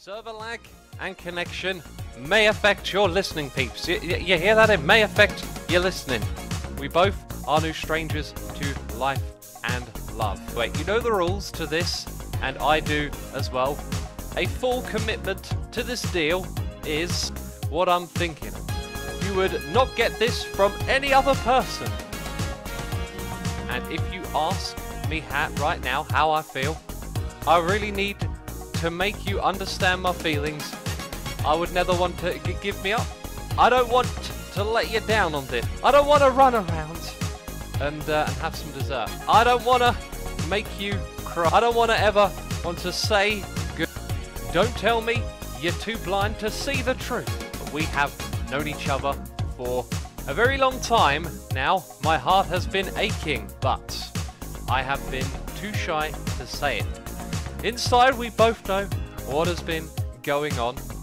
Server lag and connection may affect your listening, peeps. You hear that? It may affect your listening. We both are no strangers to life and love. Wait, you know the rules to this, and I do as well. A full commitment to this deal is what I'm thinking. You would not get this from any other person. And if you ask me right now how I feel, I really need to make you understand my feelings. I would never want to give me up. I don't want to let you down on this. I don't want to run around and have some dessert. I don't want to make you cry. I don't want to ever want to say good. Don't tell me you're too blind to see the truth. We have known each other for a very long time now. My heart has been aching, but I have been too shy to say it. Inside, we both know what has been going on.